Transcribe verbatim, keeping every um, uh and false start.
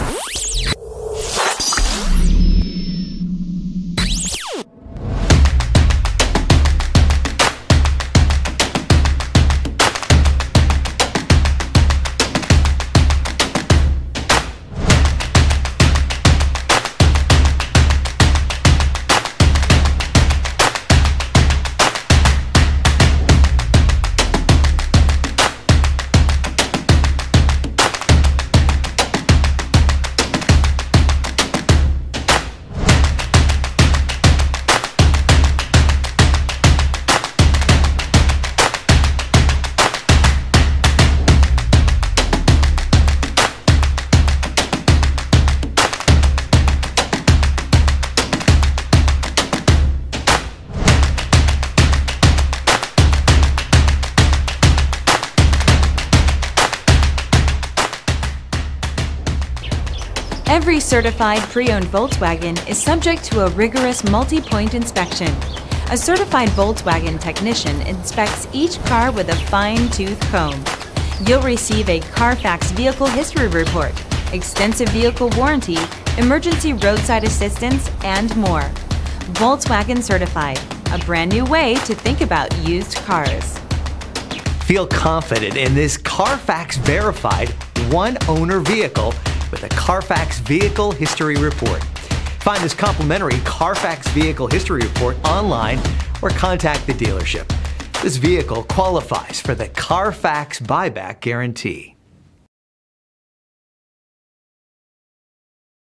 Every certified pre-owned Volkswagen is subject to a rigorous multi-point inspection. A certified Volkswagen technician inspects each car with a fine-tooth comb. You'll receive a Carfax Vehicle History Report, extensive vehicle warranty, emergency roadside assistance, and more. Volkswagen Certified, a brand new way to think about used cars. Feel confident in this Carfax verified one-owner vehicle with a Carfax Vehicle History Report. Find this complimentary Carfax Vehicle History Report online or contact the dealership. This vehicle qualifies for the Carfax Buyback Guarantee.